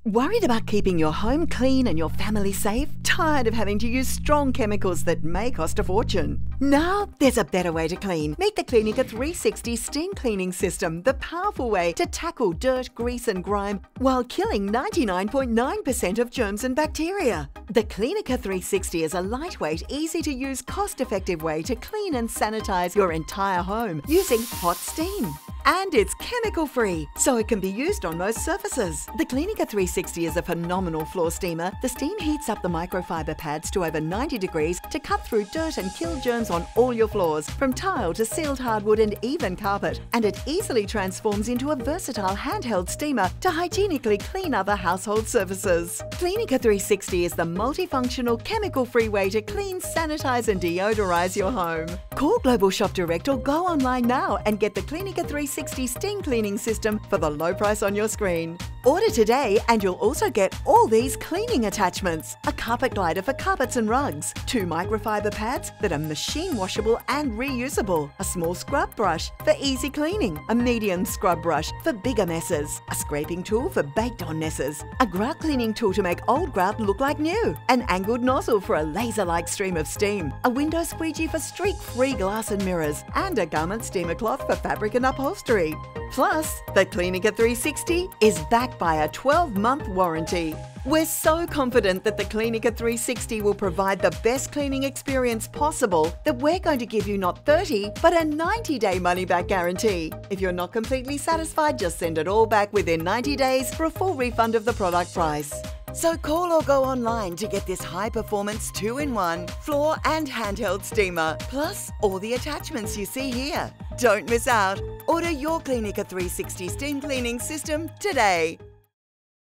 Worried about keeping your home clean and your family safe? Tired of having to use strong chemicals that may cost a fortune? Now there's a better way to clean. Meet the Cleanica 360 steam cleaning system, the powerful way to tackle dirt, grease and grime while killing 99.9% of germs and bacteria. The Cleanica 360 is a lightweight, easy-to-use, cost-effective way to clean and sanitize your entire home using hot steam. And it's chemical-free, so it can be used on most surfaces. The Cleanica 360 is a phenomenal floor steamer. The steam heats up the microfiber pads to over 90 degrees to cut through dirt and kill germs on all your floors, from tile to sealed hardwood and even carpet. And it easily transforms into a versatile handheld steamer to hygienically clean other household surfaces. Cleanica 360 is the multifunctional, chemical-free way to clean, sanitize and deodorize your home. Call Global Shop Direct or go online now and get the Cleanica 360 steam cleaning system for the low price on your screen. Order today and you'll also get all these cleaning attachments: a carpet glider for carpets and rugs, 2 microfiber pads that are machine washable and reusable, a small scrub brush for easy cleaning, a medium scrub brush for bigger messes, a scraping tool for baked on messes, a grout cleaning tool to make old grout look like new, an angled nozzle for a laser-like stream of steam, a window squeegee for streak-free glass and mirrors, and a garment steamer cloth for fabric and upholstery. Plus, the Cleanica 360 is backed by a 12-month warranty. We're so confident that the Cleanica 360 will provide the best cleaning experience possible that we're going to give you not 30, but a 90-day money-back guarantee. If you're not completely satisfied, just send it all back within 90 days for a full refund of the product price. So call or go online to get this high-performance 2-in-1 floor and handheld steamer, plus all the attachments you see here. Don't miss out. Order your Cleanica 360 steam cleaning system today.